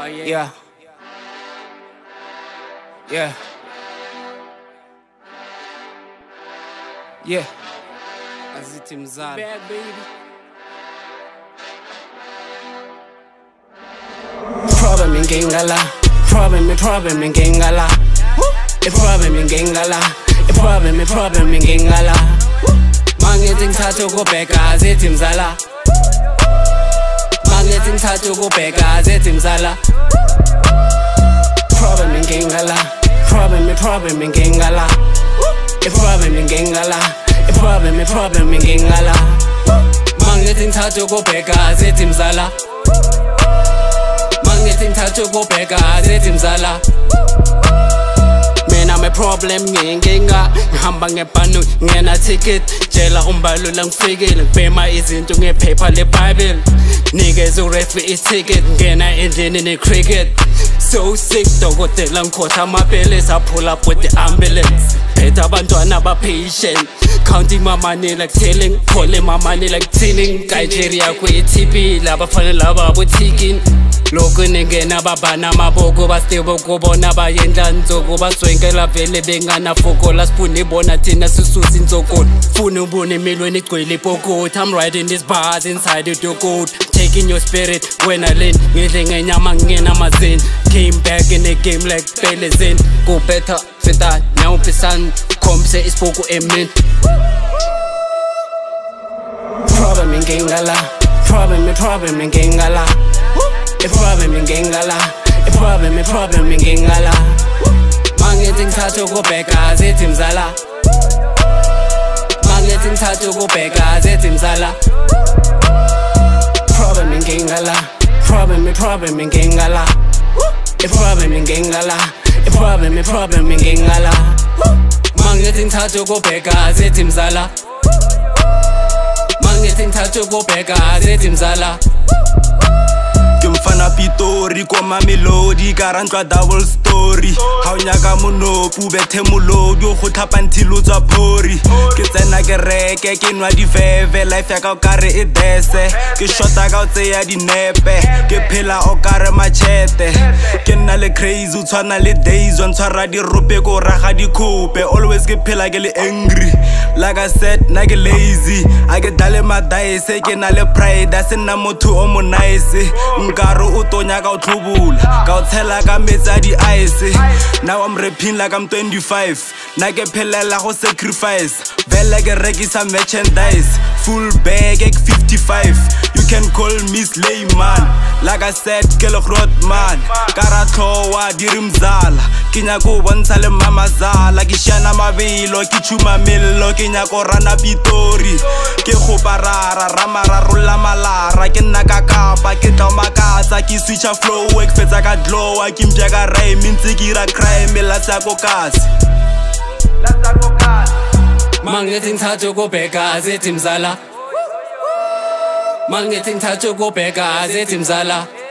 Yeah. Yeah. Yeah. Azithi Mzala. Bad baby. Problem in Gingala. Problem in Gingala. A problem in Gingala. A problem in Gingala. Mangeting tattoo go back Azithi Mzala. Mangeting tattoo go back Azithi Mzala. Problem in Gingala. Problem in Gingala. A problem in Gingala. A problem in Gingala. Mangeting tattoo go back Azithi Mzala. Mangeting tattoo go back Azithi Mzala. Man, I'm a problem, nginga ngihamba ngebhanu ngena ticket tshela umbalula ngifikile ngibhema izinto ngephepha leBible nikeza ureferee ticket ngena endlini necricket so sick dokotela ngikhohla amapele pull up with the ambulance phethe abantwana patient counting my money like telling calling my money like tilling Nigeria kwi-TB labafana laba botikin lokhu ningena babana maboko bastebo kubona bayendla nzoko baswenkela vele benganafokola sifuna ibona thina sisusa insokolo funa ubone emilweni igcwele ipokoti I'm riding these bars inside your gold taking your spirit when I lean ngidle ngenyama ngena amazini came back in the game like Pelezin go better fita now pisan komse ispoku emin problem in Gingala problem in Gingala a problem in Gingala, a problem in Gingala. Mangeting tattoo go back Azithi Mzala. Mangeting tattoo go back Azithi Mzala. Problem in Gingala, problem in Gingala. A problem in Gingala, a problem in Gingala. Mangeting tattoo go back Azithi Mzala. Mangeting tattoo go back Azithi Mzala. Mfana Pitori koma melody karantwa double story ha o nyaka monopu bethe molodi go thapa ntilo tsa phori ke tsena ke reke ke nwa difeve life ya ka o kare e dese ke shota ka o tseya dinepe ke phela o kare machete ke nna le crazy o tshwana le days on tshwara di rope ko raga di khope always ke phela ke le angry like I said na ke lazy I get dale ma dice ke na le pride a sena motho o mo nice Ngaro utonya ka utlubula ka utshela ka metsa di ice now I'm rapping like I'm 25 na ke phelela go sacrifice vele ke rekisa merchandise full bag at 55 you can call me Slayman like I said ke le grot man karatlowa diri Mzala ke nyako bontsha le mama Zala ke shana mabelo ke chuma mello ke nyako rana Pitori ke khoparara ramararola malara ke nna ka kapa ke tlomakatsa ke switcha flow ek fetsa ka glow ke mjaka rhyme ntse ke ra crime la tsa ko kasi Mangeting tattoo go back Azithi Mzala. Mangeting tattoo go back Azithi Mzala.